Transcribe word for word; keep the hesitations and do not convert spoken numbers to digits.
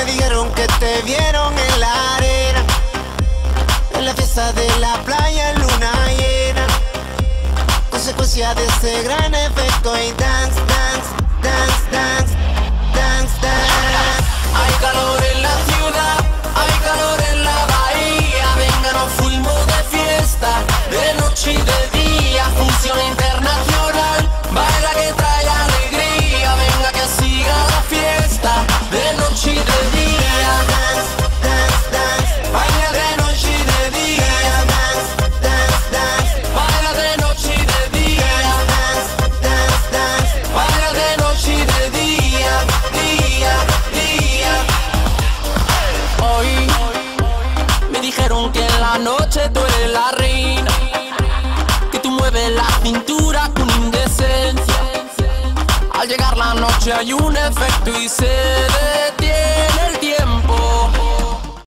Me dijeron que te vieron en la arena, en la fiesta de la playa en luna llena. Consecuencia de ese gran efecto y dance, dance, dance, dance, dance, dance. Hay calor en la ciudad, hay calor en la bahía. Venga, nos fuimos de fiesta, de noche y de día. Función internacional, baila que trae alegría. Venga que siga la fiesta, de noche y de día. Dance, dance, dance, Baila de noche y de día. dance, dance, dance, Baila de noche y de día. dance, dance, dance. Baila de noche y de día, día, día. Hoy me dijeron que en la noche tú eres la reina, que tú mueves la cintura con indecencia. Al llegar la noche hay un efecto y se